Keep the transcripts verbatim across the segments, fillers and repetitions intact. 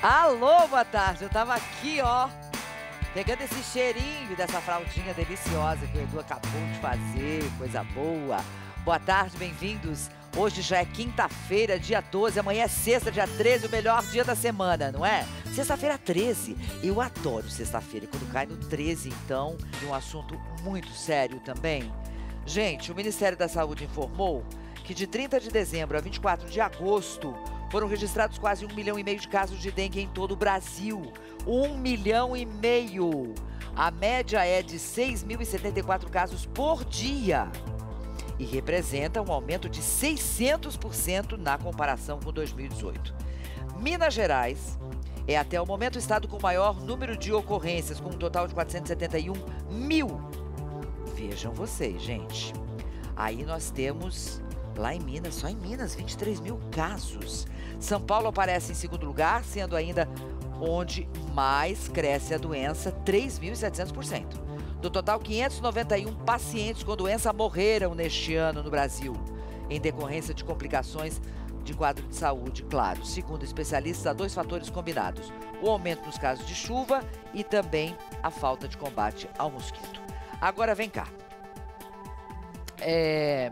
Alô, boa tarde. Eu tava aqui, ó, pegando esse cheirinho dessa fraldinha deliciosa que o Edu acabou de fazer, coisa boa. Boa tarde, bem-vindos. Hoje já é quinta-feira, dia doze, amanhã é sexta, dia treze, o melhor dia da semana, não é? Sexta-feira treze. Eu adoro sexta-feira, e quando cai no treze, então, de um assunto muito sério também. Gente, o Ministério da Saúde informou que de trinta de dezembro a vinte e quatro de agosto foram registrados quase um milhão e meio de casos de dengue em todo o Brasil. Um milhão e meio. A média é de seis mil e setenta e quatro casos por dia. E representa um aumento de seiscentos por cento na comparação com dois mil e dezoito. Minas Gerais é até o momento o estado com o maior número de ocorrências, com um total de quatrocentos e setenta e um mil. Vejam vocês, gente. Aí nós temos, lá em Minas, só em Minas, vinte e três mil casos. São Paulo aparece em segundo lugar, sendo ainda onde mais cresce a doença, três mil e setecentos por cento. Do total, quinhentos e noventa e um pacientes com doença morreram neste ano no Brasil, em decorrência de complicações de quadro de saúde, claro. Segundo especialistas, há dois fatores combinados: o aumento nos casos de chuva e também a falta de combate ao mosquito. Agora vem cá. É...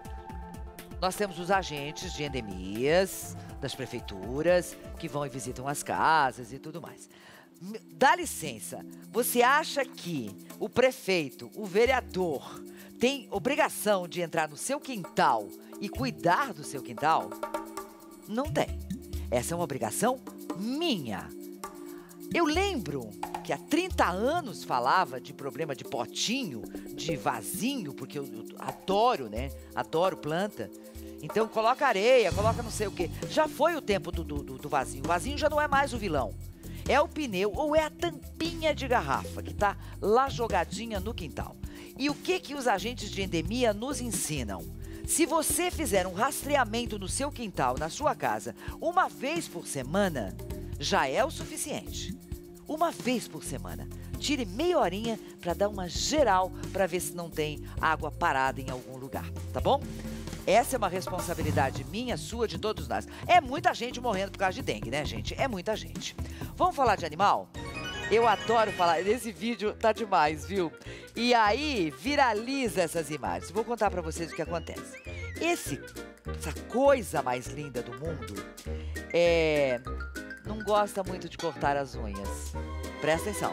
Nós temos os agentes de endemias das prefeituras que vão e visitam as casas e tudo mais. Dá licença, você acha que o prefeito, o vereador, tem obrigação de entrar no seu quintal e cuidar do seu quintal? Não tem. Essa é uma obrigação minha. Eu lembro que há trinta anos falava de problema de potinho, de vasinho, porque eu, eu adoro, né? Adoro planta. Então coloca areia, coloca não sei o quê. Já foi o tempo do, do, do vasinho. O vasinho já não é mais o vilão. É o pneu ou é a tampinha de garrafa que está lá jogadinha no quintal. E o que que os agentes de endemia nos ensinam? Se você fizer um rastreamento no seu quintal, na sua casa, uma vez por semana, já é o suficiente. Uma vez por semana. Tire meia horinha para dar uma geral para ver se não tem água parada em algum lugar, tá bom? Essa é uma responsabilidade minha, sua, de todos nós. É muita gente morrendo por causa de dengue, né, gente? É muita gente. Vamos falar de animal? Eu adoro falar. Esse vídeo tá demais, viu? E aí, viraliza essas imagens. Vou contar pra vocês o que acontece. Esse, essa coisa mais linda do mundo, é... não gosta muito de cortar as unhas. Presta atenção.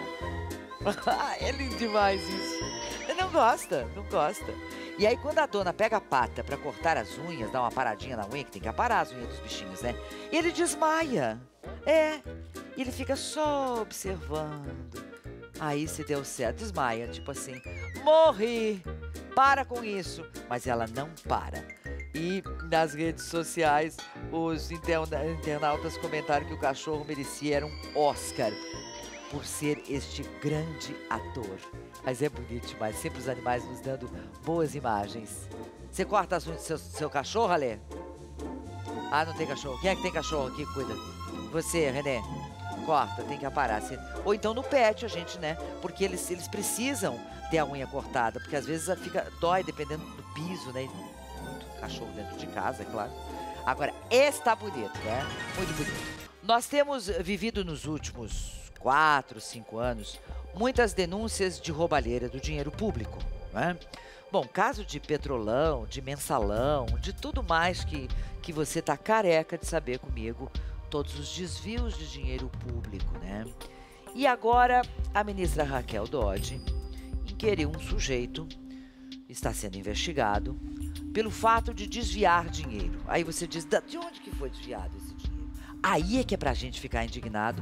É lindo demais isso. Ele não gosta, não gosta. E aí, quando a dona pega a pata pra cortar as unhas, dá uma paradinha na unha, que tem que aparar as unhas dos bichinhos, né? Ele desmaia. É. E ele fica só observando. Aí, se deu certo, desmaia. Tipo assim, morri. Para com isso. Mas ela não para. E nas redes sociais, os interna internautas comentaram que o cachorro merecia era um Oscar por ser este grande ator. Mas é bonito demais, sempre os animais nos dando boas imagens. Você corta as unhas do seu, seu cachorro, Alê? Ah, não tem cachorro. Quem é que tem cachorro aqui? Cuida. Você, René. Corta, tem que aparar. Ou então no pet, a gente, né? Porque eles, eles precisam ter a unha cortada, porque às vezes fica, dói dependendo do piso, né? Muito cachorro dentro de casa, é claro. Agora, esse tá bonito, né? Muito bonito. Nós temos vivido nos últimos quatro, cinco anos, muitas denúncias de roubalheira do dinheiro público, né? Bom, caso de petrolão, de mensalão, de tudo mais que, que você tá careca de saber comigo, todos os desvios de dinheiro público, né? E agora, a ministra Raquel Dodge inquiriu um sujeito, está sendo investigado, pelo fato de desviar dinheiro. Aí você diz, de onde que foi desviado esse dinheiro? Aí é que é pra gente ficar indignado.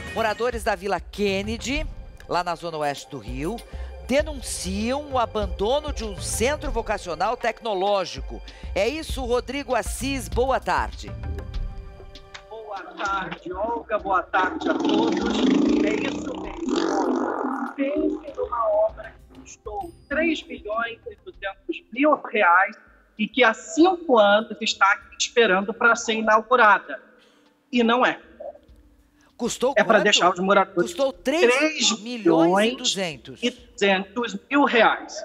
Moradores da Vila Kennedy, lá na zona oeste do Rio, denunciam o abandono de um centro vocacional tecnológico. É isso, Rodrigo Assis, boa tarde. Boa tarde, Olga, boa tarde a todos. É isso mesmo. Pense numa obra que custou três milhões e duzentos mil reais e que há cinco anos está aqui esperando para ser inaugurada. E não é. Custou É quanto? para deixar os moradores... Custou três milhões e duzentos. E duzentos mil reais.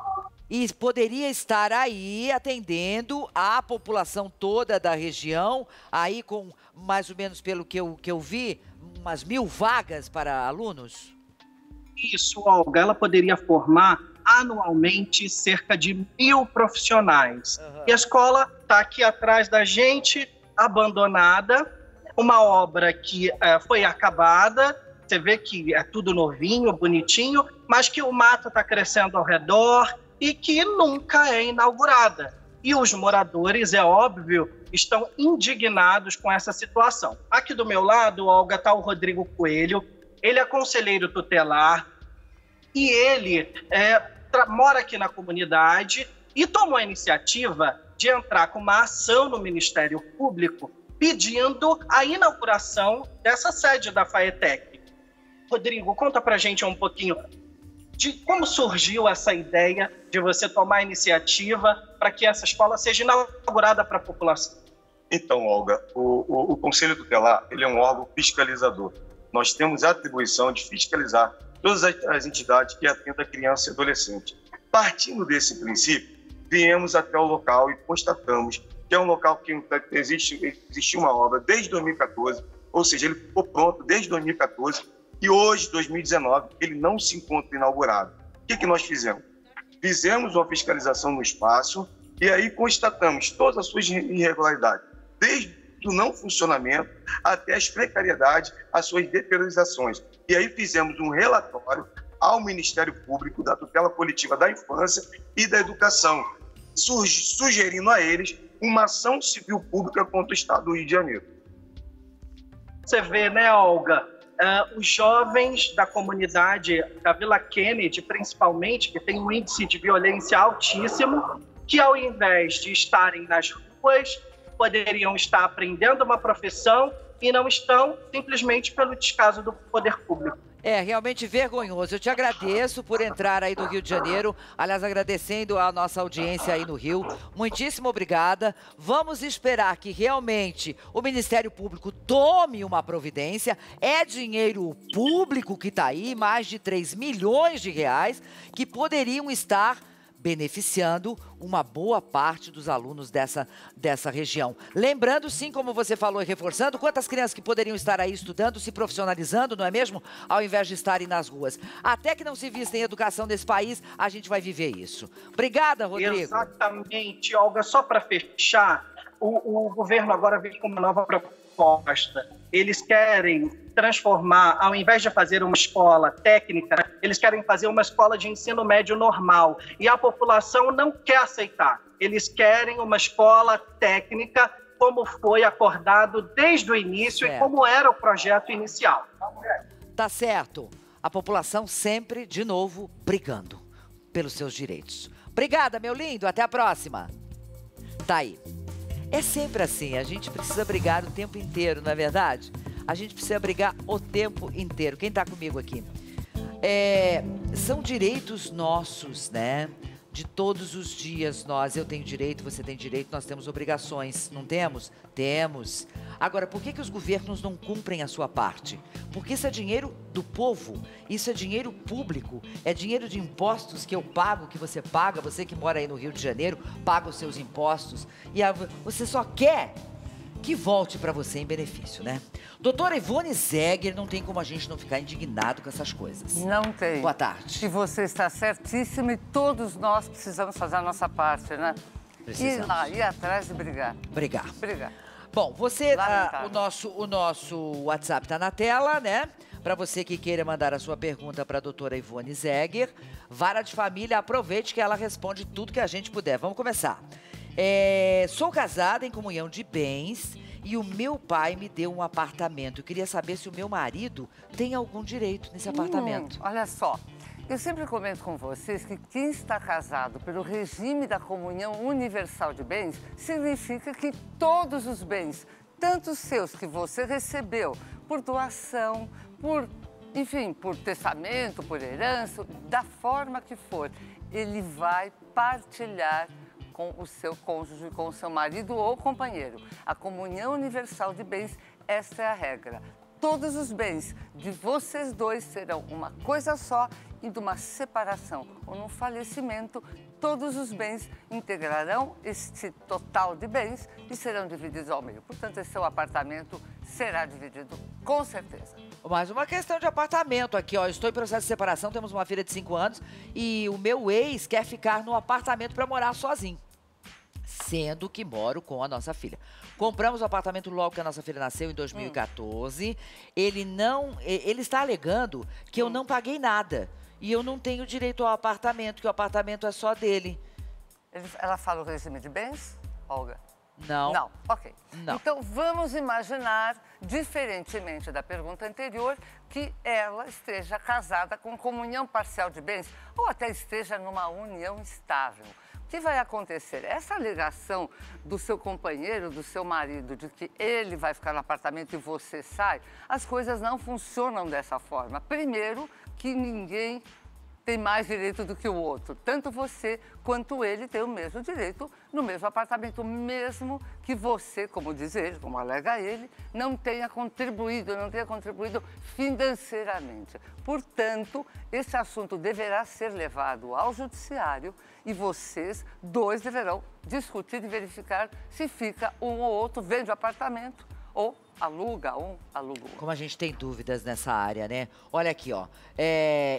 E poderia estar aí atendendo a população toda da região, aí com mais ou menos, pelo que eu, que eu vi, umas mil vagas para alunos? Isso, Olga, ela poderia formar anualmente cerca de mil profissionais. Uhum. E a escola está aqui atrás da gente, abandonada, uma obra que uh, foi acabada, você vê que é tudo novinho, bonitinho, mas que o mato está crescendo ao redor e que nunca é inaugurada. E os moradores, é óbvio, estão indignados com essa situação. Aqui do meu lado, Olga, está o Rodrigo Coelho, ele é conselheiro tutelar e ele é, mora aqui na comunidade e tomou a iniciativa de entrar com uma ação no Ministério Público pedindo a inauguração dessa sede da FAETEC. Rodrigo, conta pra gente um pouquinho de como surgiu essa ideia de você tomar a iniciativa para que essa escola seja inaugurada para a população. Então, Olga, o, o, o Conselho Tutelar ele é um órgão fiscalizador. Nós temos a atribuição de fiscalizar todas as, as entidades que atendem a criança e adolescente. Partindo desse princípio, viemos até o local e constatamos que é um local que existe, existe uma obra desde dois mil e quatorze, ou seja, ele ficou pronto desde dois mil e quatorze, e hoje, dois mil e dezenove, ele não se encontra inaugurado. O que, que nós fizemos? Fizemos uma fiscalização no espaço e aí constatamos todas as suas irregularidades, desde o não funcionamento até as precariedades, as suas deteriorizações. E aí fizemos um relatório ao Ministério Público da Tutela Coletiva da Infância e da Educação, sugerindo a eles uma ação civil pública contra o Estado do Rio de Janeiro. Você vê, né, Olga? Uh, os jovens da comunidade da Vila Kennedy, principalmente, que tem um índice de violência altíssimo, que ao invés de estarem nas ruas, poderiam estar aprendendo uma profissão e não estão simplesmente pelo descaso do poder público. É realmente vergonhoso. Eu te agradeço por entrar aí do Rio de Janeiro. Aliás, agradecendo a nossa audiência aí no Rio. Muitíssimo obrigada. Vamos esperar que realmente o Ministério Público tome uma providência. É dinheiro público que está aí, mais de três milhões de reais, que poderiam estar beneficiando uma boa parte dos alunos dessa, dessa região. Lembrando, sim, como você falou e reforçando, quantas crianças que poderiam estar aí estudando, se profissionalizando, não é mesmo? Ao invés de estarem nas ruas. Até que não se vista em educação nesse país, a gente vai viver isso. Obrigada, Rodrigo. Exatamente, Olga. Só para fechar, o, o governo agora vem com uma nova proposta. Eles querem transformar, ao invés de fazer uma escola técnica, eles querem fazer uma escola de ensino médio normal. E a população não quer aceitar. Eles querem uma escola técnica, como foi acordado desde o início certo. E como era o projeto inicial. Tá certo. A população sempre, de novo, brigando pelos seus direitos. Obrigada, meu lindo. Até a próxima. Tá aí. É sempre assim, a gente precisa brigar o tempo inteiro, não é verdade? A gente precisa brigar o tempo inteiro. Quem está comigo aqui? É, são direitos nossos, né? De todos os dias nós. Eu tenho direito, você tem direito, nós temos obrigações. Não temos? Temos. Agora, por que que os governos não cumprem a sua parte? Porque isso é dinheiro do povo, isso é dinheiro público, é dinheiro de impostos que eu pago, que você paga, você que mora aí no Rio de Janeiro, paga os seus impostos, e a, você só quer que volte para você em benefício, né? Doutora Ivone Zegger, não tem como a gente não ficar indignado com essas coisas. Não tem. Boa tarde. E você está certíssima e todos nós precisamos fazer a nossa parte, né? Precisamos. Ir lá, ir atrás e brigar. Brigar. Brigar. Bom, você, ah, o, nosso, o nosso WhatsApp está na tela, né? Para você que queira mandar a sua pergunta para a doutora Ivone Zegger. Vara de Família, aproveite que ela responde tudo que a gente puder. Vamos começar. É, sou casada em comunhão de bens e o meu pai me deu um apartamento. Eu queria saber se o meu marido tem algum direito nesse apartamento. Hum, olha só, eu sempre comento com vocês que quem está casado pelo regime da comunhão universal de bens significa que todos os bens, tanto os seus que você recebeu por doação, por, enfim, por testamento, por herança, da forma que for, ele vai partilhar com o seu cônjuge, com o seu marido ou companheiro. A comunhão universal de bens, esta é a regra. Todos os bens de vocês dois serão uma coisa só e de uma separação ou num falecimento, todos os bens integrarão este total de bens e serão divididos ao meio. Portanto, esse seu apartamento será dividido com certeza. Mais uma questão de apartamento aqui, ó. Estou em processo de separação, temos uma filha de cinco anos e o meu ex quer ficar no apartamento para morar sozinho, sendo que moro com a nossa filha. Compramos o apartamento logo que a nossa filha nasceu, em dois mil e quatorze. Hum. Ele não, ele está alegando que eu não paguei nada e eu não tenho direito ao apartamento, que o apartamento é só dele. Ele, ela fala o regime de bens, Olga? Não. Não, ok. Não. Então, vamos imaginar, diferentemente da pergunta anterior, que ela esteja casada com comunhão parcial de bens ou até esteja numa união estável. O que vai acontecer? Essa alegação do seu companheiro, do seu marido, de que ele vai ficar no apartamento e você sai, as coisas não funcionam dessa forma. Primeiro, que ninguém tem mais direito do que o outro. Tanto você quanto ele têm o mesmo direito no mesmo apartamento, mesmo que você, como diz ele, como alega ele, não tenha contribuído, não tenha contribuído financeiramente. Portanto, esse assunto deverá ser levado ao judiciário e vocês dois deverão discutir e verificar se fica um ou outro, vende o apartamento ou aluga um, aluga outro. Como a gente tem dúvidas nessa área, né? Olha aqui, ó. É,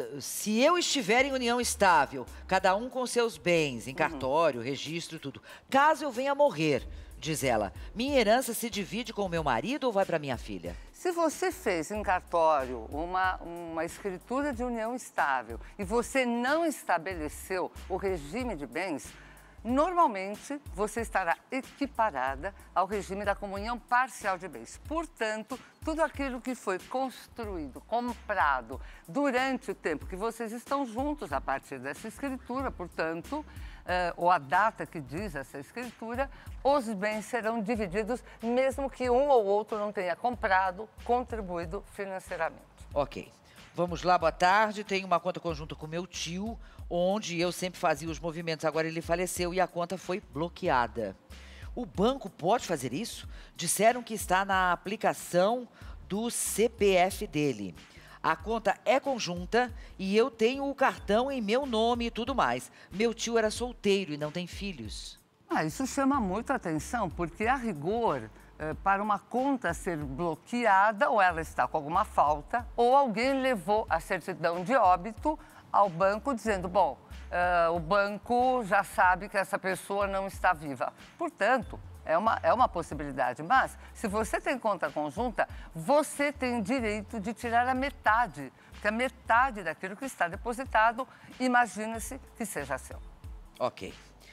se eu estiver em união estável, cada um com seus bens, em cartório, uhum. registro, tudo. Caso eu venha morrer, diz ela, minha herança se divide com o meu marido ou vai para minha filha? Se você fez em cartório uma, uma escritura de união estável e você não estabeleceu o regime de bens, normalmente, você estará equiparada ao regime da comunhão parcial de bens. Portanto, tudo aquilo que foi construído, comprado durante o tempo que vocês estão juntos a partir dessa escritura, portanto, eh, ou a data que diz essa escritura, os bens serão divididos mesmo que um ou outro não tenha comprado, contribuído financeiramente. Ok. Vamos lá, boa tarde. Tenho uma conta conjunta com meu tio, onde eu sempre fazia os movimentos. Agora ele faleceu e a conta foi bloqueada. O banco pode fazer isso? Disseram que está na aplicação do C P F dele. A conta é conjunta e eu tenho o cartão em meu nome e tudo mais. Meu tio era solteiro e não tem filhos. Ah, isso chama muito a atenção, porque a rigor, para uma conta ser bloqueada, ou ela está com alguma falta, ou alguém levou a certidão de óbito ao banco dizendo, bom, uh, o banco já sabe que essa pessoa não está viva. Portanto, é uma, é uma possibilidade. Mas, se você tem conta conjunta, você tem direito de tirar a metade, porque a metade daquilo que está depositado, imagina-se que seja seu. Ok.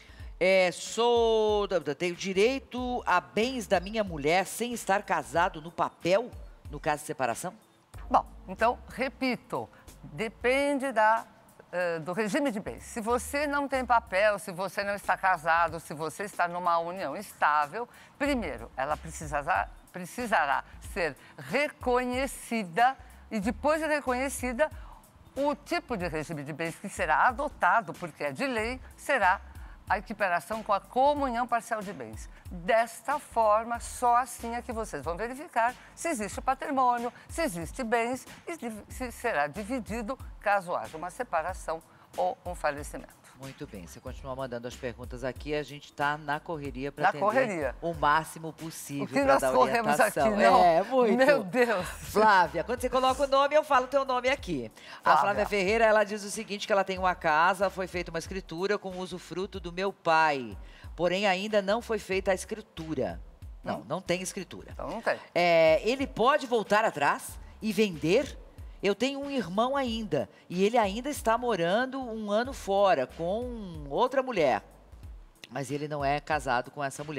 É, sou, tenho direito a bens da minha mulher sem estar casado no papel, no caso de separação? Bom, então, repito, depende da, uh, do regime de bens. Se você não tem papel, se você não está casado, se você está numa união estável, primeiro, ela precisará, precisará ser reconhecida e, depois de reconhecida, o tipo de regime de bens que será adotado, porque é de lei, será a equiparação com a comunhão parcial de bens. Desta forma, só assim é que vocês vão verificar se existe patrimônio, se existe bens e se será dividido caso haja uma separação ou um falecimento. Muito bem, você continua mandando as perguntas aqui, a gente está na correria para atender correria. o máximo possível. O que nós corremos aqui, não? É, muito. Meu Deus. Flávia, quando você coloca o nome, eu falo o teu nome aqui. Flávia. A Flávia Ferreira, ela diz o seguinte, que ela tem uma casa, foi feita uma escritura com usufruto do meu pai, porém ainda não foi feita a escritura. Não, hum? não tem escritura. Então não tem. É, ele pode voltar atrás e vender? Eu tenho um irmão ainda, e ele ainda está morando um ano fora com outra mulher. Mas ele não é casado com essa mulher.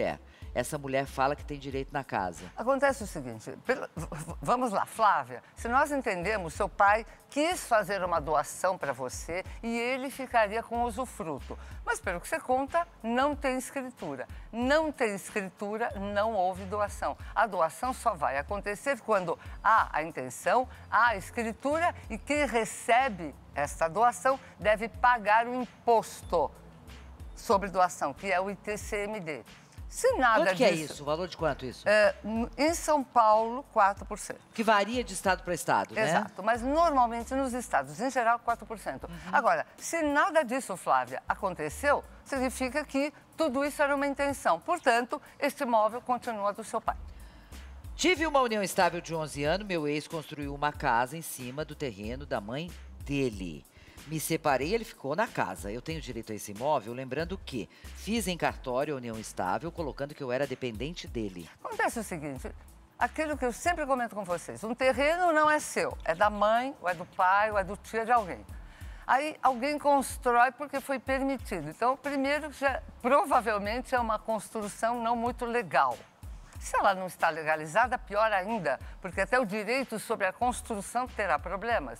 essa mulher fala que tem direito na casa? Acontece o seguinte, pelo, vamos lá, Flávia, se nós entendemos, seu pai quis fazer uma doação para você e ele ficaria com o usufruto. Mas pelo que você conta, não tem escritura. Não tem escritura, não houve doação. A doação só vai acontecer quando há a intenção, há a escritura e quem recebe esta doação deve pagar o imposto sobre doação, que é o I T C M D. Se nada Quanto que disso, é isso? O valor de quanto isso? É, em São Paulo, quatro por cento. Que varia de estado para estado, né? Exato, mas normalmente nos estados, em geral, quatro por cento. Uhum. Agora, se nada disso, Flávia, aconteceu, significa que tudo isso era uma intenção. Portanto, este imóvel continua do seu pai. Tive uma união estável de onze anos, meu ex construiu uma casa em cima do terreno da mãe dele. Me separei, ele ficou na casa. Eu tenho direito a esse imóvel, lembrando que fiz em cartório a união estável, colocando que eu era dependente dele. Acontece o seguinte, aquilo que eu sempre comento com vocês, um terreno não é seu, é da mãe, ou é do pai, ou é do tio, de alguém. Aí alguém constrói porque foi permitido. Então, primeiro, já, provavelmente é uma construção não muito legal. Se ela não está legalizada, pior ainda, porque até o direito sobre a construção terá problemas.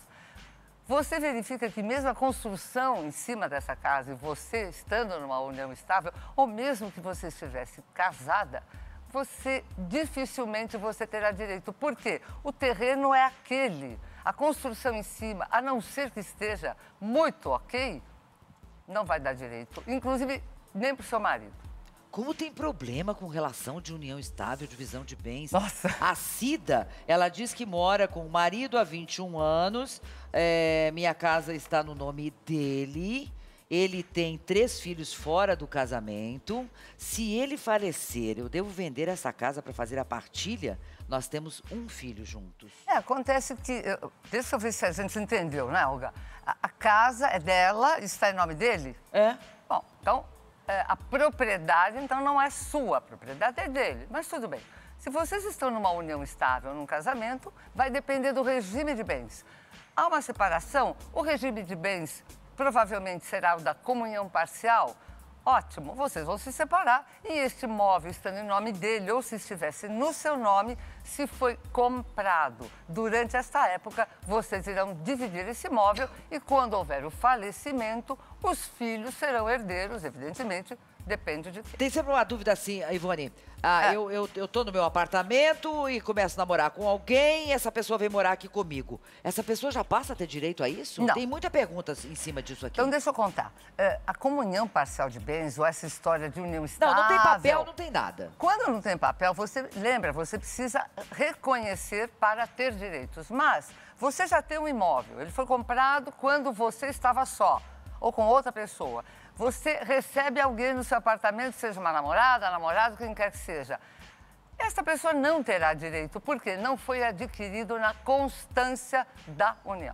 Você verifica que mesmo a construção em cima dessa casa e você estando numa união estável, ou mesmo que você estivesse casada, você dificilmente você terá direito. Por quê? O terreno é aquele. A construção em cima, a não ser que esteja muito ok, não vai dar direito. Inclusive, nem para o seu marido. Como tem problema com relação de união estável, divisão de bens. Nossa. A Cida, ela diz que mora com o marido há vinte e um anos, é, minha casa está no nome dele, ele tem três filhos fora do casamento. Se ele falecer, eu devo vender essa casa para fazer a partilha? Nós temos um filho juntos. É, acontece que, deixa eu ver se a gente entendeu, né, Olga? A, a casa é dela, está em nome dele? É. Bom, então... a propriedade, então, não é sua, a propriedade é dele. Mas tudo bem. Se vocês estão numa união estável, num casamento, vai depender do regime de bens. Há uma separação, o regime de bens provavelmente será o da comunhão parcial. Ótimo, vocês vão se separar e este imóvel estando em nome dele ou se estivesse no seu nome, se foi comprado. Durante esta época, vocês irão dividir esse imóvel e quando houver o falecimento, os filhos serão herdeiros, evidentemente, depende de quem. Tem sempre uma dúvida assim, Ivone. Ah, É. eu, eu, eu tô no meu apartamento e começo a namorar com alguém e essa pessoa vem morar aqui comigo. Essa pessoa já passa a ter direito a isso? Não. Tem muita pergunta em cima disso aqui. Então, deixa eu contar. É, a comunhão parcial de bens ou essa história de união estável... Não, não tem papel, não tem nada. Quando não tem papel, você lembra, você precisa reconhecer para ter direitos. Mas você já tem um imóvel, ele foi comprado quando você estava só ou com outra pessoa. Você recebe alguém no seu apartamento, seja uma namorada, namorado, quem quer que seja. Esta pessoa não terá direito, porque não foi adquirido na constância da união.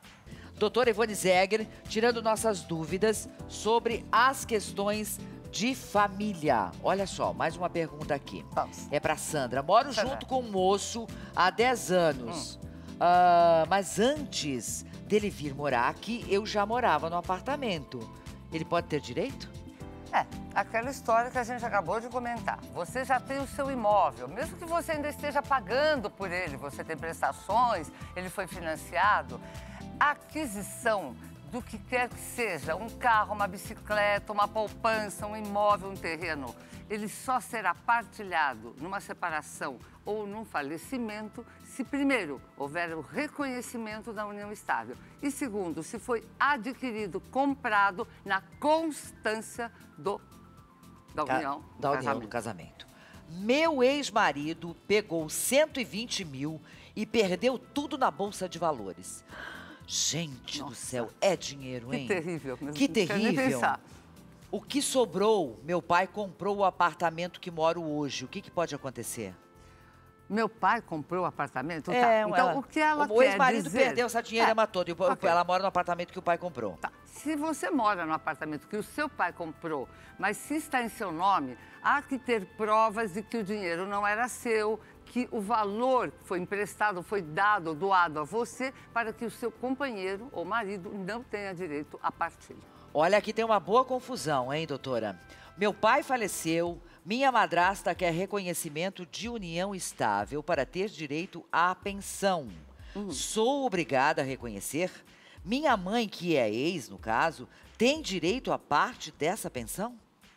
Doutora Ivone Zegger, tirando nossas dúvidas sobre as questões de família. Olha só, mais uma pergunta aqui. Vamos. É para Sandra. Moro Sandra. junto com um moço há dez anos. Hum. Ah, mas antes dele vir morar aqui, eu já morava no apartamento. Ele pode ter direito? É, aquela história que a gente acabou de comentar. Você já tem o seu imóvel, mesmo que você ainda esteja pagando por ele, você tem prestações, ele foi financiado. A aquisição do que quer que seja, um carro, uma bicicleta, uma poupança, um imóvel, um terreno, ele só será partilhado numa separação ou num falecimento se, primeiro, houver o reconhecimento da união estável e, segundo, se foi adquirido, comprado na constância do, da união, do da união casamento. do casamento. Meu ex-marido pegou cento e vinte mil e perdeu tudo na Bolsa de Valores. Gente Nossa. do céu, é dinheiro, hein? Que terrível. Mesmo. Que Não quero nem terrível. pensar. O que sobrou, meu pai comprou o apartamento que moro hoje. O que, que pode acontecer? Meu pai comprou o apartamento? É, tá. Então, ela- o que ela o quer ex-marido dizer... perdeu essa dinheira É, toda. E o- ok. ela mora no apartamento que o pai comprou. Tá. Se você mora no apartamento que o seu pai comprou, mas se está em seu nome, há que ter provas de que o dinheiro não era seu, que o valor foi emprestado, foi dado, doado a você, para que o seu companheiro ou marido não tenha direito à partilha. Olha, aqui tem uma boa confusão, hein, doutora? Meu pai faleceu, Minha madrasta quer reconhecimento de união estável para ter direito à pensão. Uhum. Sou obrigada a reconhecer? Minha mãe, que é ex, no caso, tem direito a parte dessa pensão?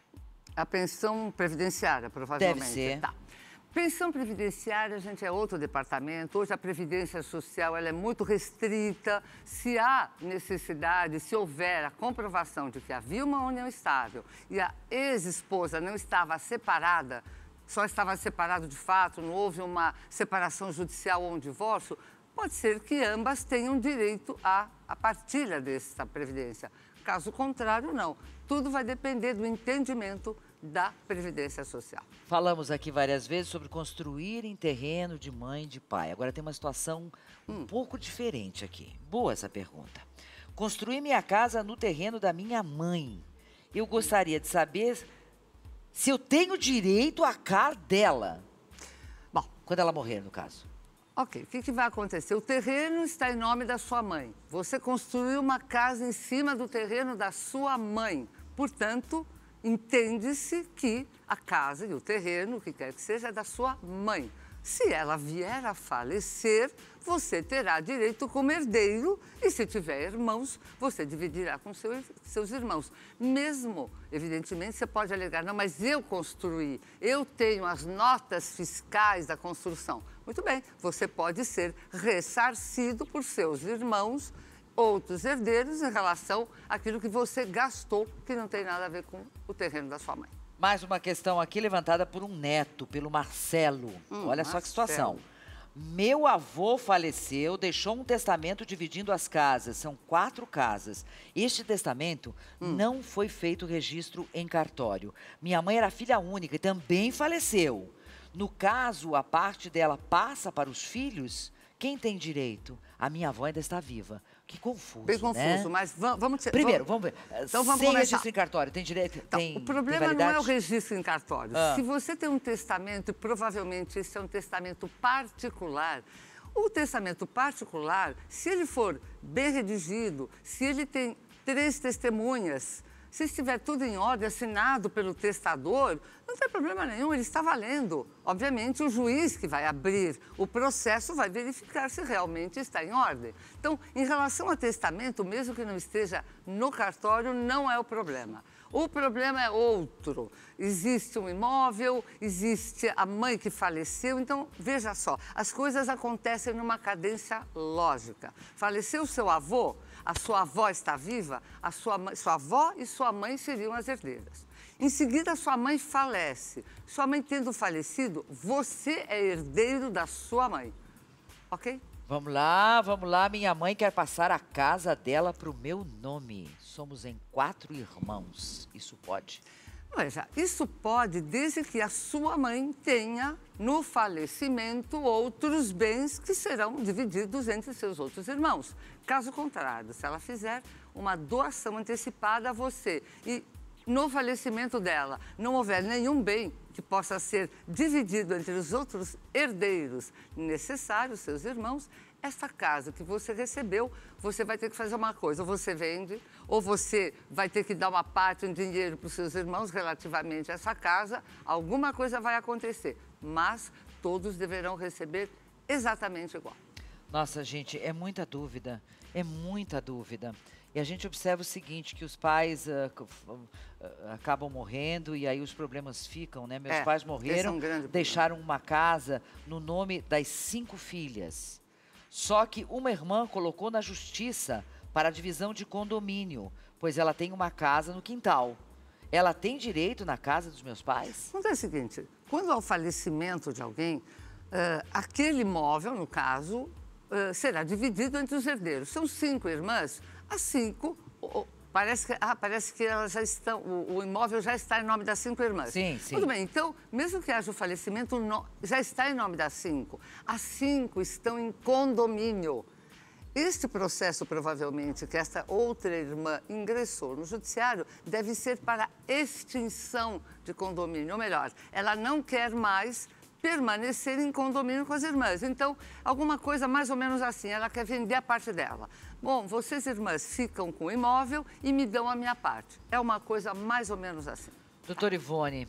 A pensão previdenciária, provavelmente. Deve ser. Tá. Pensão previdenciária, a gente, é outro departamento. Hoje a Previdência Social ela é muito restrita. Se há necessidade, se houver a comprovação de que havia uma união estável e a ex-esposa não estava separada, só estava separado de fato, não houve uma separação judicial ou um divórcio, pode ser que ambas tenham direito à, à partilha dessa previdência. Caso contrário, não. Tudo vai depender do entendimento da Previdência Social. Falamos aqui várias vezes sobre construir em terreno de mãe e de pai. Agora tem uma situação um hum. pouco diferente aqui. Boa essa pergunta. Construir minha casa no terreno da minha mãe. Eu gostaria de saber se eu tenho direito à casa dela. Bom, quando ela morrer, no caso. Ok, o que, que vai acontecer? O terreno está em nome da sua mãe. Você construiu uma casa em cima do terreno da sua mãe. Portanto, entende-se que a casa e o terreno, o que quer que seja, é da sua mãe. Se ela vier a falecer, você terá direito como herdeiro e, se tiver irmãos, você dividirá com seu, seus irmãos. Mesmo, evidentemente, você pode alegar, não, mas eu construí, eu tenho as notas fiscais da construção. Muito bem, você pode ser ressarcido por seus irmãos, outros herdeiros, em relação àquilo que você gastou, que não tem nada a ver com o terreno da sua mãe. Mais uma questão aqui levantada por um neto, pelo Marcelo. Hum, Olha só Marcelo. Que situação. Meu avô faleceu, deixou um testamento dividindo as casas. São quatro casas. Este testamento hum. não foi feito registro em cartório. Minha mãe era filha única e também faleceu. No caso, a parte dela passa para os filhos? Quem tem direito? A minha avó ainda está viva. Que confuso, Bem confuso, né? mas vamos... vamos Primeiro, vamos ver. Então, vamos Sem começar. registro em cartório, tem direito? Então, tem, o problema tem não é o registro em cartório. Ah. Se você tem um testamento, e provavelmente esse é um testamento particular, o testamento particular, se ele for bem redigido, se ele tem três testemunhas, se estiver tudo em ordem, assinado pelo testador, não tem problema nenhum, ele está valendo. Obviamente, o juiz que vai abrir o processo vai verificar se realmente está em ordem. Então, em relação ao testamento, mesmo que não esteja no cartório, não é o problema. O problema é outro. Existe um imóvel, existe a mãe que faleceu. Então, veja só, as coisas acontecem numa cadência lógica. Faleceu seu avô, a sua avó está viva, a sua, mãe, sua avó e sua mãe seriam as herdeiras. Em seguida, sua mãe falece. Sua mãe tendo falecido, você é herdeiro da sua mãe. Ok? Vamos lá, vamos lá. Minha mãe quer passar a casa dela para o meu nome. Somos em quatro irmãos. Isso pode? Veja, isso pode desde que a sua mãe tenha, no falecimento, outros bens que serão divididos entre seus outros irmãos. Caso contrário, se ela fizer uma doação antecipada a você e no falecimento dela não houver nenhum bem que possa ser dividido entre os outros herdeiros necessários, seus irmãos, essa casa que você recebeu, você vai ter que fazer uma coisa, ou você vende, ou você vai ter que dar uma parte em dinheiro para os seus irmãos relativamente a essa casa, alguma coisa vai acontecer, mas todos deverão receber exatamente igual. Nossa, gente, é muita dúvida, é muita dúvida. E a gente observa o seguinte, que os pais uh, uh, acabam morrendo e aí os problemas ficam, né? Meus é, pais morreram, é um deixaram uma casa no nome das cinco filhas. Só que uma irmã colocou na justiça para a divisão de condomínio, pois ela tem uma casa no quintal. Ela tem direito na casa dos meus pais? Acontece o seguinte, quando há o falecimento de alguém, uh, aquele imóvel, no caso, uh, será dividido entre os herdeiros. São cinco irmãs. As cinco, oh, parece que, ah, parece que elas já estão, o, o imóvel já está em nome das cinco irmãs. Sim, sim. Tudo bem, então, mesmo que haja o falecimento, no, já está em nome das cinco. As cinco estão em condomínio. Este processo, provavelmente, que esta outra irmã ingressou no judiciário, deve ser para extinção de condomínio. Ou melhor, ela não quer mais permanecer em condomínio com as irmãs. Então, alguma coisa mais ou menos assim, ela quer vender a parte dela. Bom, vocês, irmãs, ficam com o imóvel e me dão a minha parte. É uma coisa mais ou menos assim. Doutora Ivone,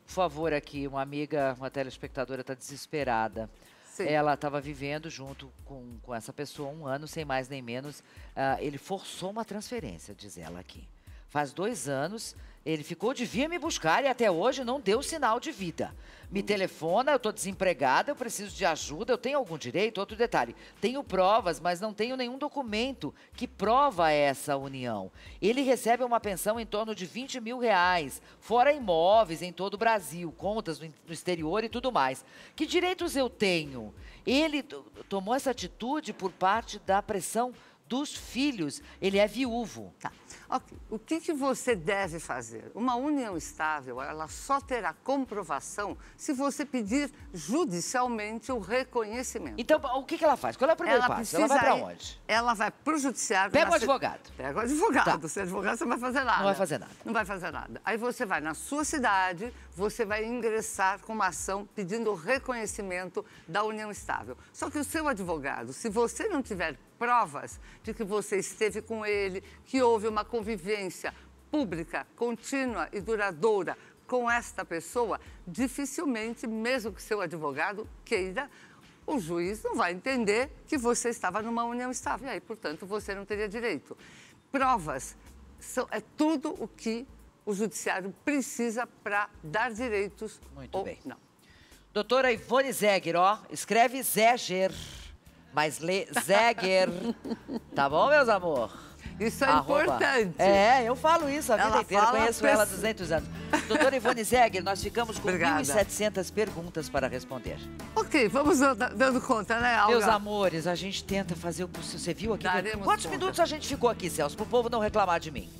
Por favor, aqui, uma amiga, uma telespectadora está desesperada. Sim. Ela estava vivendo junto com, com essa pessoa um ano, sem mais nem menos. Uh, ele forçou uma transferência, diz ela aqui. Faz dois anos, ele ficou de vir me buscar e até hoje não deu sinal de vida. Me telefona, eu estou desempregada, eu preciso de ajuda, eu tenho algum direito? Outro detalhe, tenho provas, mas não tenho nenhum documento que prova essa união. Ele recebe uma pensão em torno de vinte mil reais, fora imóveis em todo o Brasil, contas no, no exterior e tudo mais. Que direitos eu tenho? Ele tomou essa atitude por parte da pressão dos filhos. Ele é viúvo. Tá. Okay. O que, que você deve fazer? Uma união estável, ela só terá comprovação se você pedir judicialmente o reconhecimento. Então, o que, que ela faz? Qual é o primeiro ela passo? Ela vai para onde? Ela vai para o judiciário. Pega o advogado. Pega o advogado. Tá. Se é advogado, você não vai fazer nada. Não vai fazer nada. Não vai fazer nada. Aí você vai na sua cidade, você vai ingressar com uma ação pedindo o reconhecimento da união estável. Só que o seu advogado, se você não tiver provas de que você esteve com ele, que houve uma convivência pública, contínua e duradoura com esta pessoa, dificilmente, mesmo que seu advogado queira, o juiz não vai entender que você estava numa união estável. E aí, portanto, você não teria direito. Provas são, é tudo o que o judiciário precisa para dar direitos. Muito ou bem. Não. Doutora Ivone Zegger, ó, escreve Zegger, mas lê Zegger. Tá bom, meus amor? Isso é Arroba. importante. É, eu falo isso a vida Ela inteira, fala conheço pes- ela há duzentos anos. Doutora Ivone Zegger, nós ficamos com Obrigada. mil e setecentas perguntas para responder. Ok, vamos da- dando conta, né, Alga? Meus amores, a gente tenta fazer o possível. Você viu aqui? Daremos Quantos conta. minutos a gente ficou aqui, Celso, para o povo não reclamar de mim?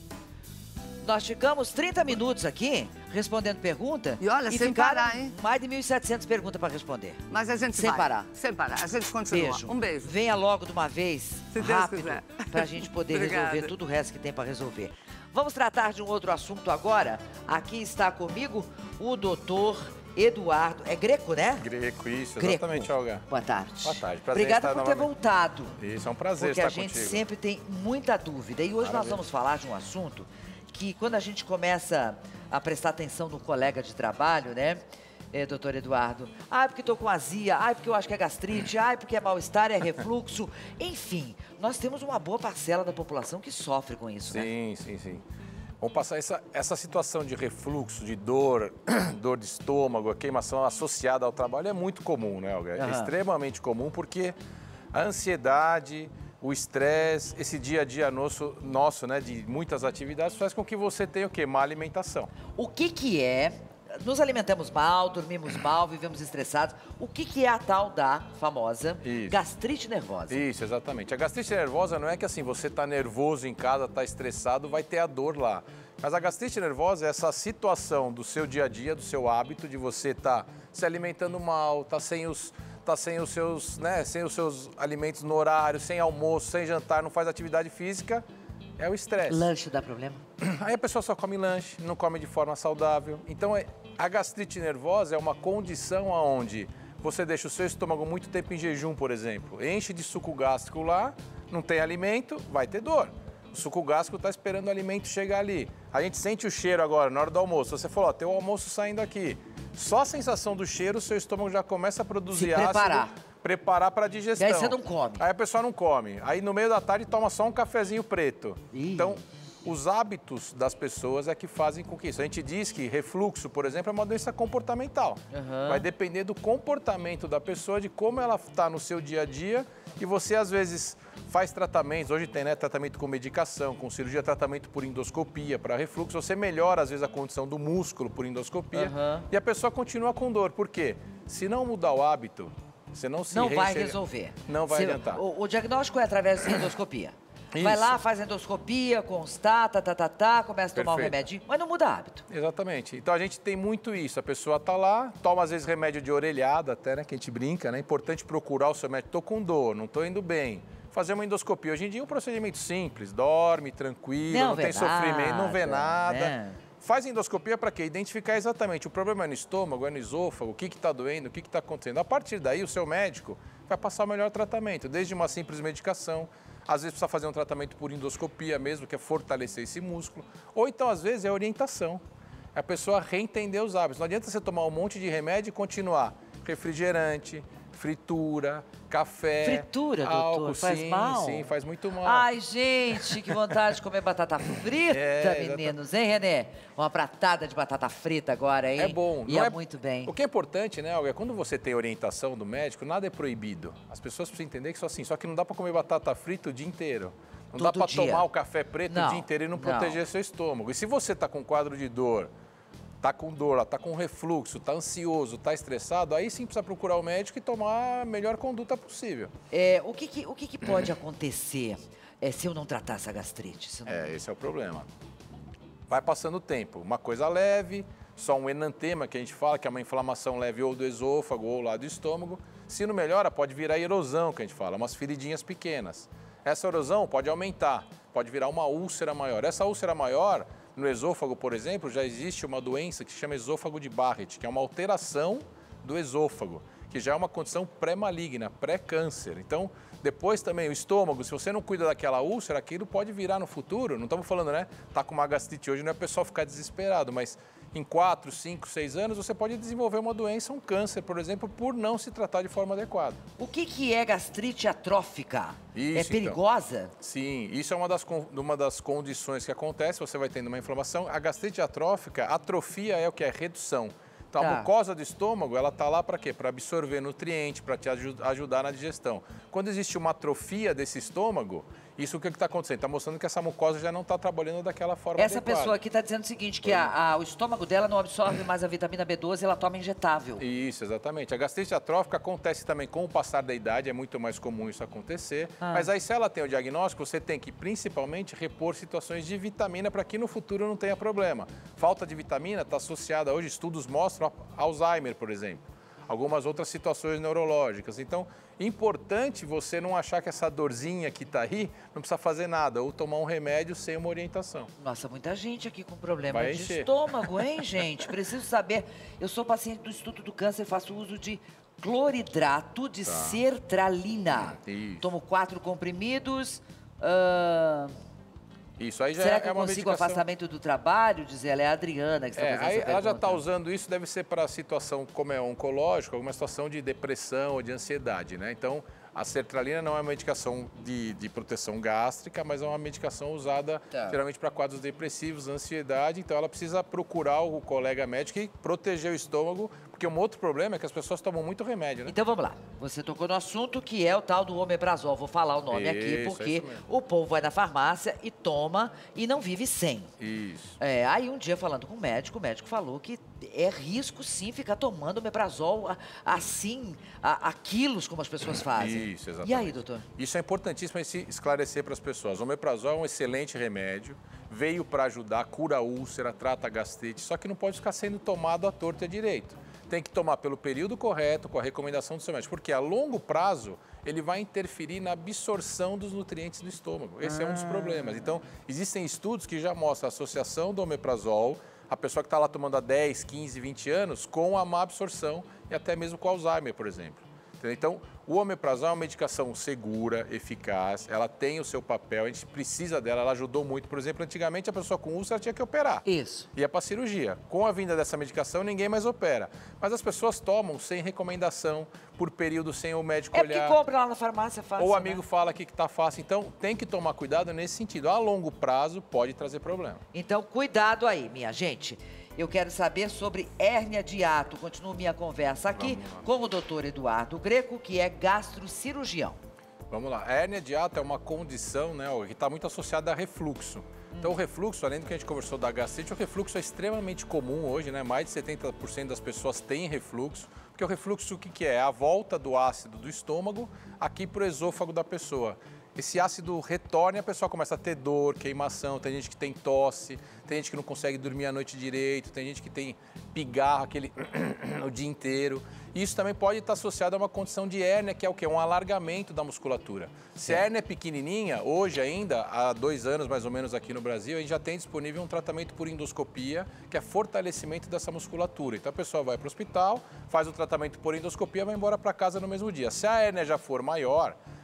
Nós ficamos trinta minutos aqui, respondendo pergunta. E olha, sem ficaram parar, hein? mais de mil e setecentas perguntas para responder. Mas a gente Sem vai. parar. Sem parar. A gente continua. Beijo. Um beijo. Venha logo de uma vez, Se Deus rápido, quiser. para a gente poder Obrigada. resolver tudo o resto que tem para resolver. Vamos tratar de um outro assunto agora. Aqui está comigo o doutor Eduardo. É Greco, né? Greco, isso, Greco. exatamente, Olga. Boa tarde. Boa tarde, prazer Obrigada estar por ter novamente. voltado. Isso, é um prazer Porque estar a gente contigo. sempre tem muita dúvida. E hoje nós Maravilha. vamos falar de um assunto que, quando a gente começa a prestar atenção no colega de trabalho, né, é, doutor Eduardo? Ah, porque estou com azia, ah, porque eu acho que é gastrite, ah, porque é mal-estar, é refluxo. Enfim, nós temos uma boa parcela da população que sofre com isso, né? Sim, sim, sim. Vamos passar essa, essa situação de refluxo, de dor, dor de estômago, a queimação associada ao trabalho é muito comum, né, Olga? É Aham. extremamente comum porque a ansiedade, o estresse, esse dia a dia nosso, nosso, né, de muitas atividades, faz com que você tenha o quê? Má alimentação. O que que é... Nos alimentamos mal, dormimos mal, vivemos estressados. O que que é a tal da famosa Isso. gastrite nervosa? Isso, exatamente. A gastrite nervosa não é que assim, você está nervoso em casa, está estressado, vai ter a dor lá. Mas a gastrite nervosa é essa situação do seu dia a dia, do seu hábito, de você estar se alimentando mal, tá sem os, tá sem os seus, né, sem os seus alimentos no horário, sem almoço, sem jantar, não faz atividade física, é o estresse. Lanche dá problema? Aí a pessoa só come lanche, não come de forma saudável. Então, é- a gastrite nervosa é uma condição onde você deixa o seu estômago muito tempo em jejum, por exemplo. Enche de suco gástrico lá, não tem alimento, vai ter dor. O suco gástrico está esperando o alimento chegar ali. A gente sente o cheiro agora, na hora do almoço. Você falou, ó, tem o almoço saindo aqui. Só a sensação do cheiro, o seu estômago já começa a produzir Se ácido. preparar. Preparar para a digestão. E aí você não come. Aí a pessoa não come. Aí no meio da tarde toma só um cafezinho preto. Ih. Então, os hábitos das pessoas é que fazem com que isso. A gente diz que refluxo, por exemplo, é uma doença comportamental. Aham. Vai depender do comportamento da pessoa, de como ela está no seu dia a dia. E você, às vezes, faz tratamentos. Hoje tem, né, tratamento com medicação, com cirurgia, tratamento por endoscopia para refluxo. Você melhora, às vezes, a condição do músculo por endoscopia. Aham. E a pessoa continua com dor. Por quê? Se não mudar o hábito, você não se Não vai reinsere- resolver. Não vai Se- adiantar. O, o diagnóstico é através da endoscopia. Vai Isso. lá, faz endoscopia, constata, tá, tá, tá, começa a tomar um Perfeito. remedinho, mas não muda hábito. Exatamente. Então a gente tem muito isso. A pessoa tá lá, toma às vezes remédio de orelhada até, né? Que a gente brinca, né? É importante procurar o seu médico. Tô com dor, não tô indo bem. Fazer uma endoscopia. Hoje em dia é um procedimento simples. Dorme, tranquilo, Não não, vê tem sofrimento, não vê nada, nada. né? Faz endoscopia para quê? Identificar exatamente o problema é no estômago, é no esôfago, o que está doendo, o que está acontecendo. A partir daí, o seu médico vai passar o melhor tratamento, desde uma simples medicação, às vezes precisa fazer um tratamento por endoscopia mesmo, que é fortalecer esse músculo, ou então, às vezes, é orientação. é a pessoa reentender os hábitos. Não adianta você tomar um monte de remédio e continuar refrigerante, fritura, café, Fritura, álcool, doutor, faz sim, mal? Sim, faz muito mal. Ai, gente, que vontade de comer batata frita, É, meninos, hein, Renê? Uma pratada de batata frita agora, hein? É bom. Ia não é... muito bem. O que é importante, né, Olga, é quando você tem orientação do médico, nada é proibido. As pessoas precisam entender que só assim, só que não dá para comer batata frita o dia inteiro. Não Todo dá para dia. tomar o café preto Não, o dia inteiro e não, não. proteger seu estômago. E se você está com quadro de dor, tá com dor, tá com refluxo, tá ansioso, tá estressado, aí sim precisa procurar o médico e tomar a melhor conduta possível. É, o que, que- o que, que pode acontecer é, se eu não tratar essa gastrite? Se eu não- É, esse é o problema. Vai passando o tempo, uma coisa leve, só um enantema que a gente fala, que é uma inflamação leve ou do esôfago ou lá do estômago. Se não melhora, pode virar erosão, que a gente fala, umas feridinhas pequenas. Essa erosão pode aumentar, pode virar uma úlcera maior. Essa úlcera maior, no esôfago, por exemplo, já existe uma doença que se chama esôfago de Barrett, que é uma alteração do esôfago, que já é uma condição pré-maligna, pré-câncer. Então, depois também o estômago, se você não cuida daquela úlcera, aquilo pode virar no futuro. Não estamos falando, né? Tá com uma gastrite hoje, não é o pessoal ficar desesperado, mas em quatro, cinco, seis anos você pode desenvolver uma doença, um câncer, por exemplo, por não se tratar de forma adequada. O que, que é gastrite atrófica? Isso, é então. perigosa? Sim, isso é uma das, con- uma das condições que acontece, você vai tendo uma inflamação. A gastrite atrófica, atrofia é o que? É redução. Então, Tá. a mucosa do estômago, ela está lá para quê? Para absorver nutriente, para te aju- ajudar na digestão. Quando existe uma atrofia desse estômago, isso o que está acontecendo? Está mostrando que essa mucosa já não está trabalhando daquela forma Essa adequada. pessoa aqui está dizendo o seguinte, que a- a- o estômago dela não absorve mais a vitamina B doze, ela toma injetável. Isso, exatamente. A gastrite atrófica acontece também com o passar da idade, é muito mais comum isso acontecer. Ah. Mas aí, se ela tem o diagnóstico, você tem que, principalmente, repor situações de vitamina para que no futuro não tenha problema. Falta de vitamina está associada, hoje estudos mostram a Alzheimer, por exemplo. Algumas outras situações neurológicas. Então, importante você não achar que essa dorzinha que está aí não precisa fazer nada, ou tomar um remédio sem uma orientação. Nossa, muita gente aqui com problema Vai de encher. estômago, hein, gente? Preciso saber. Eu sou paciente do Instituto do Câncer, faço uso de cloridrato de sertralina. Isso. Tomo quatro comprimidos. ah, Isso aí já será é que eu uma consigo medicação... afastamento do trabalho? Diz ela, é a Adriana que está É, fazendo aí essa ela já pergunta. está usando isso, deve ser para situação como é oncológica, alguma situação de depressão ou de ansiedade, né? Então, a sertralina não é uma medicação de, de proteção gástrica, mas é uma medicação usada Tá. geralmente para quadros depressivos, ansiedade. Então, ela precisa procurar o colega médico e proteger o estômago, porque um outro problema é que as pessoas tomam muito remédio, né? Então vamos lá. Você tocou no assunto que é o tal do omeprazol. Vou falar o nome aqui Isso, é porque isso mesmo. o povo vai na farmácia e toma e não vive sem. Isso. É, aí um dia falando com o médico, o médico falou que é risco sim ficar tomando omeprazol a- assim, a, a quilos como as pessoas fazem. Isso, exatamente. E aí, doutor? Isso é importantíssimo se esclarecer para as pessoas. O omeprazol é um excelente remédio, veio para ajudar, cura a úlcera, trata a gastrite, só que não pode ficar sendo tomado à torta e à direito. Tem que tomar pelo período correto, com a recomendação do seu médico, porque a longo prazo ele vai interferir na absorção dos nutrientes do estômago. Esse é um dos problemas. Então, existem estudos que já mostram a associação do omeprazol, a pessoa que está lá tomando há dez, quinze, vinte anos, com a má absorção e até mesmo com Alzheimer, por exemplo. Entendeu? Então, o omeprazol é uma medicação segura, eficaz, ela tem o seu papel, a gente precisa dela, ela ajudou muito. Por exemplo, antigamente a pessoa com úlcera tinha que operar. Isso. Ia para cirurgia. Com a vinda dessa medicação, ninguém mais opera. Mas as pessoas tomam sem recomendação, por período sem o médico É porque olhar. compra lá na farmácia fácil. Ou o amigo né? fala aqui que está fácil. Então, tem que tomar cuidado nesse sentido. A longo prazo, pode trazer problema. Então, cuidado aí, minha gente. Eu quero saber sobre hérnia de hiato. Continuo minha conversa aqui Vamos lá. com o doutor Eduardo Greco, que é gastrocirurgião. Vamos lá. A hérnia de hiato é uma condição, né, ó, que está muito associada a refluxo. Então, o refluxo, além do que a gente conversou da gastrite, o refluxo é extremamente comum hoje, né? Mais de setenta por cento das pessoas têm refluxo. Porque o refluxo, o que, que é? É a volta do ácido do estômago aqui para o esôfago da pessoa. Esse ácido retorna e a pessoa começa a ter dor, queimação, tem gente que tem tosse, tem gente que não consegue dormir a noite direito, tem gente que tem pigarro aquele o dia inteiro. E isso também pode estar associado a uma condição de hérnia, que é o quê? Um alargamento da musculatura. Se a hérnia é pequenininha, hoje ainda, há dois anos mais ou menos aqui no Brasil, a gente já tem disponível um tratamento por endoscopia, que é fortalecimento dessa musculatura. Então a pessoa vai para o hospital, faz o tratamento por endoscopia, vai embora para casa no mesmo dia. Se a hérnia já for maior,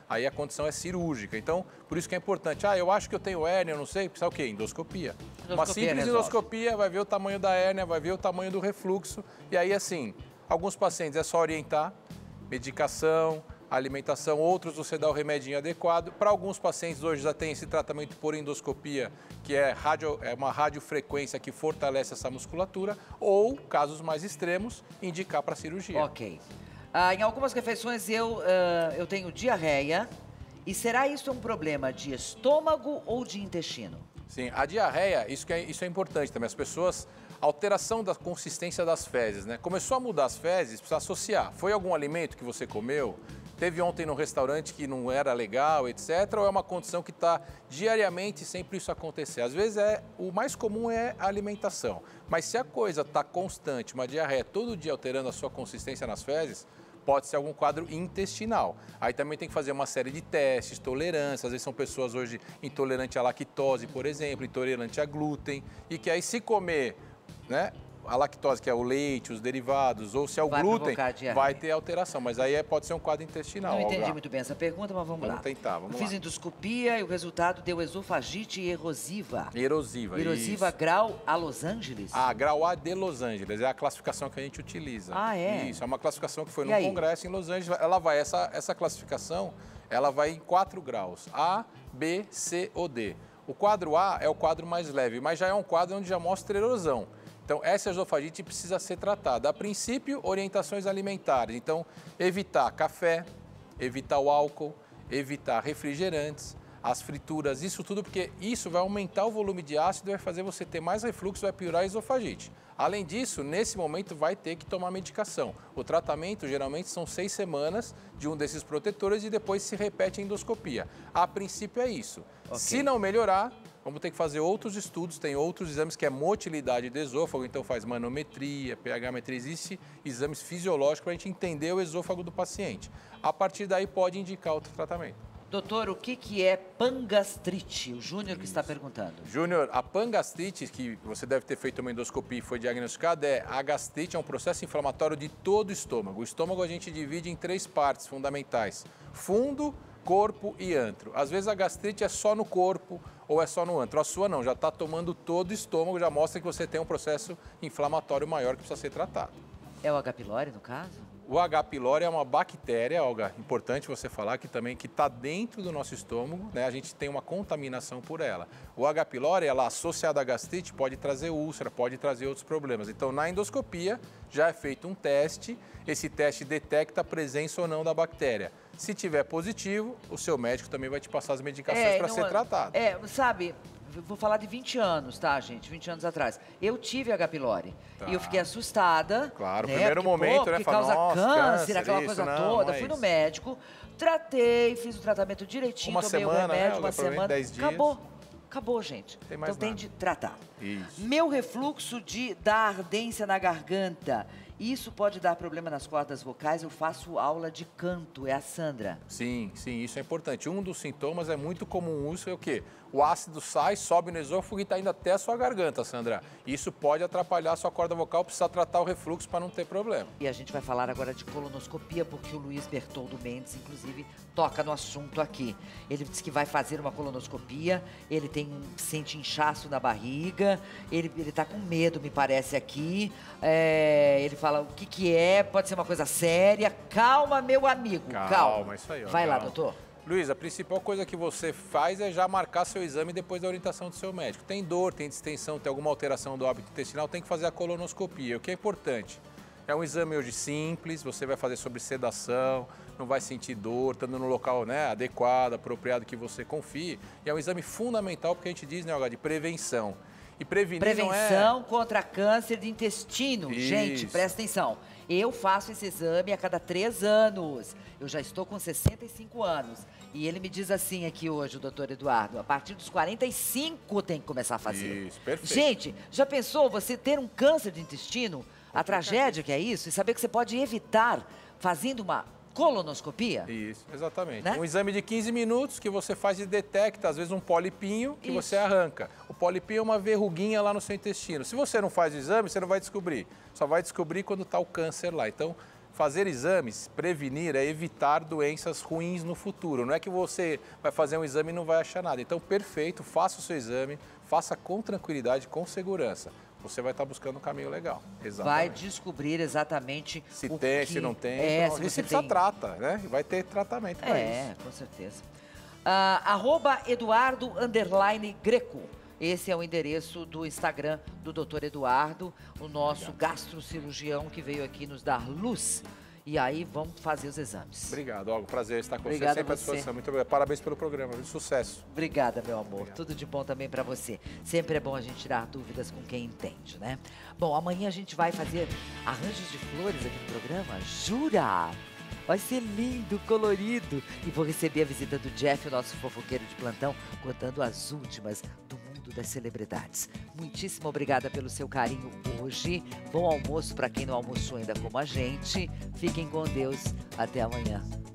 aí a condição é cirúrgica. Então, por isso que é importante. Ah, eu acho que eu tenho hérnia, eu não sei, precisa o quê? Endoscopia. endoscopia Uma simples resolve. endoscopia vai ver o tamanho da hérnia, vai ver o tamanho do refluxo. E aí, assim, alguns pacientes é só orientar, medicação, alimentação, outros você dá o remedinho adequado. Para alguns pacientes hoje já tem esse tratamento por endoscopia, que é, radio, é uma radiofrequência que fortalece essa musculatura, ou, casos mais extremos, indicar para cirurgia. Ok. Ah, em algumas refeições eu, uh, eu tenho diarreia. E será isso um problema de estômago ou de intestino? Sim, a diarreia, isso, que é, isso é importante também. As pessoas, alteração da consistência das fezes, né? Começou a mudar as fezes, precisa associar. Foi algum alimento que você comeu? Teve ontem no restaurante que não era legal, etcétera. Ou é uma condição que está diariamente sempre isso acontecer? Às vezes é, o mais comum é a alimentação. Mas se a coisa está constante, uma diarreia todo dia alterando a sua consistência nas fezes, pode ser algum quadro intestinal. Aí também tem que fazer uma série de testes, tolerância. Às vezes são pessoas hoje intolerantes à lactose, por exemplo, intolerante a glúten. E que aí se comer, né, a lactose, que é o leite, os derivados, ou se é o vai glúten, vai ter diarreia. alteração. Mas aí é, pode ser um quadro intestinal. Não entendi Olga. muito bem essa pergunta, mas vamos, vamos lá. tentar, vamos Eu lá. fiz endoscopia e o resultado deu esofagite erosiva. Erosiva, Erosiva isso. grau a Los Angeles? Ah, grau A de Los Angeles, é a classificação que a gente utiliza. Ah, é? Isso, é uma classificação que foi E num aí? congresso em Los Angeles. Ela vai, essa, essa classificação, ela vai em quatro graus, A, B, C ou D. O quadro A é o quadro mais leve, mas já é um quadro onde já mostra erosão. Então, essa esofagite precisa ser tratada. A princípio, orientações alimentares. Então, evitar café, evitar o álcool, evitar refrigerantes, as frituras, isso tudo, porque isso vai aumentar o volume de ácido, vai fazer você ter mais refluxo, vai piorar a esofagite. Além disso, nesse momento vai ter que tomar medicação. O tratamento geralmente são seis semanas de um desses protetores e depois se repete a endoscopia. A princípio é isso. Okay. Se não melhorar, vamos ter que fazer outros estudos, tem outros exames que é motilidade do esôfago, então faz manometria, pH-metria, existe exames fisiológicos para a gente entender o esôfago do paciente. A partir daí pode indicar outro tratamento. Doutor, o que, que é pangastrite? O Júnior que está perguntando. Júnior, a pangastrite, que você deve ter feito uma endoscopia e foi diagnosticada, é a gastrite, é um processo inflamatório de todo o estômago. O estômago a gente divide em três partes fundamentais: fundo, corpo e antro. Às vezes a gastrite é só no corpo ou é só no antro. A sua não, já está tomando todo o estômago, já mostra que você tem um processo inflamatório maior que precisa ser tratado. É o H. pylori, no caso? O H. pylori é uma bactéria, Olga, importante você falar que também que está dentro do nosso estômago, né? A gente tem uma contaminação por ela. O H. pylori, ela associada à gastrite, pode trazer úlcera, pode trazer outros problemas. Então, na endoscopia, já é feito um teste, esse teste detecta a presença ou não da bactéria. Se tiver positivo, o seu médico também vai te passar as medicações é, para ser tratado. É, sabe, vou falar de vinte anos, tá, gente? vinte anos atrás. Eu tive H. pylori. Tá. E eu fiquei assustada. Claro, né? primeiro porque, momento, pô, né? Porque Fala, causa nossa, câncer, câncer, aquela isso, coisa não, toda. não é Fui no isso. médico, tratei, fiz o tratamento direitinho, Uma tomei semana, o remédio, né? uma semana. dez dias. Acabou. Acabou, gente. Tem mais então nada. tem de tratar. Isso. Meu refluxo de, da ardência na garganta. Isso pode dar problema nas cordas vocais. Eu faço aula de canto, é a Sandra. Sim, sim, isso é importante. Um dos sintomas é muito comum, isso é o quê? O ácido sai, sobe no esôfago e está indo até a sua garganta, Sandra. Isso pode atrapalhar a sua corda vocal, precisa tratar o refluxo para não ter problema. E a gente vai falar agora de colonoscopia, porque o Luiz Bertoldo Mendes, inclusive, toca no assunto aqui. Ele disse que vai fazer uma colonoscopia, ele tem um, sente inchaço na barriga, ele, ele tá com medo, me parece, aqui. É, ele fala o que que é, pode ser uma coisa séria. Calma, meu amigo, calma. Calma, isso aí, ó, vai calma. lá, doutor. Luiz, a principal coisa que você faz é já marcar seu exame depois da orientação do seu médico. Tem dor, tem distensão, tem alguma alteração do hábito intestinal, tem que fazer a colonoscopia. O que é importante? É um exame hoje simples, você vai fazer sobre sedação, não vai sentir dor, estando no local, né, adequado, apropriado, que você confie. E é um exame fundamental porque a gente diz, né, Olga, de prevenção. E prevenir Prevenção não é... contra câncer de intestino. Isso. Gente, presta atenção. Eu faço esse exame a cada três anos. Eu já estou com sessenta e cinco anos. E ele me diz assim aqui hoje, o doutor Eduardo, a partir dos quarenta e cinco tem que começar a fazer. Isso, perfeito. Gente, já pensou você ter um câncer de intestino? A tragédia que é isso? E saber que você pode evitar fazendo uma colonoscopia? Isso, exatamente. Né? Um exame de quinze minutos que você faz e detecta, às vezes, um polipinho que Isso. você arranca. O polipinho é uma verruguinha lá no seu intestino. Se você não faz o exame, você não vai descobrir. Só vai descobrir quando está o câncer lá. Então, fazer exames, prevenir, é evitar doenças ruins no futuro. Não é que você vai fazer um exame e não vai achar nada. Então, perfeito, faça o seu exame, faça com tranquilidade, com segurança. Você vai estar buscando um caminho legal. Exatamente. Vai descobrir exatamente se o tem, que... se não tem. É, então, se e você se precisa, tem... trata, né? Vai ter tratamento para isso. É, com certeza. Uh, arroba Eduardo underline Greco. Esse é o endereço do Instagram do doutor Eduardo, o nosso Obrigado. gastrocirurgião que veio aqui nos dar luz. E aí vamos fazer os exames. Obrigado, Olga. Prazer estar com Obrigada você. Sempre a à você. disposição. Muito obrigado. Parabéns pelo programa. Sucesso. Obrigada, meu amor. Obrigado. Tudo de bom também pra você. Sempre é bom a gente tirar dúvidas com quem entende, né? Bom, amanhã a gente vai fazer arranjos de flores aqui no programa. Jura? Vai ser lindo, colorido. E vou receber a visita do Jeff, o nosso fofoqueiro de plantão, contando as últimas do mundo das celebridades. Muitíssimo obrigada pelo seu carinho hoje. Bom almoço para quem não almoçou ainda como a gente. Fiquem com Deus. Até amanhã.